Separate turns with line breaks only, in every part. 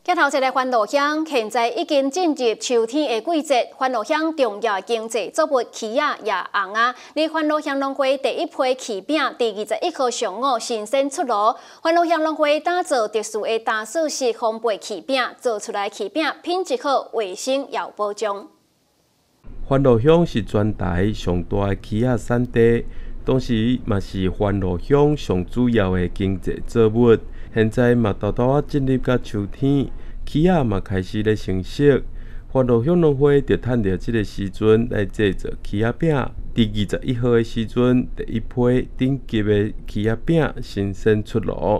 镜头前的欢乐乡，现在已经进入秋天的季节。欢乐乡重要经济作物旗仔也红啊！离欢乐乡农会第一批旗饼，第21号上午新鲜出炉。欢乐乡农会打造特殊的打素式烘焙旗饼，做出来旗饼品质好、卫生又保障。
欢乐乡是全台上大的旗仔产地，同时嘛是欢乐乡上主要的经济作物。现在嘛豆豆啊进入到秋天，旗仔嘛开始咧成熟。欢乐乡农会就趁着这个时阵来制作旗仔饼。第21号的时阵，第一批顶级的旗仔饼新鲜出炉。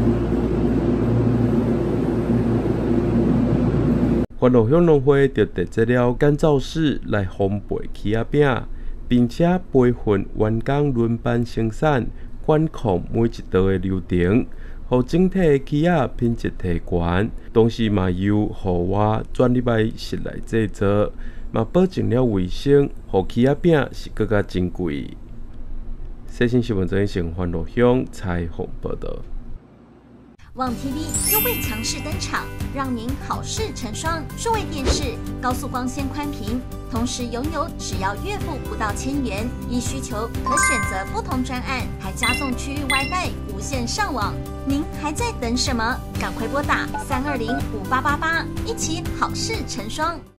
欢乐乡农会就特制了干燥室来烘焙旗仔饼，并且培训员工轮班生产，管控每一道的流程，让整体的旗仔品质提悬。同时嘛由户外专业来室内制作，嘛保证了卫生，让旗仔饼是更加珍贵。细心新闻中心欢乐乡采访报道。
网 TV 优惠强势登场，让您好事成双。数位电视高速光纤宽频，同时拥有只要月付不到1000元，依需求可选择不同专案，还加送区域 WiFi 无线上网。您还在等什么？赶快拨打3205888，一起好事成双。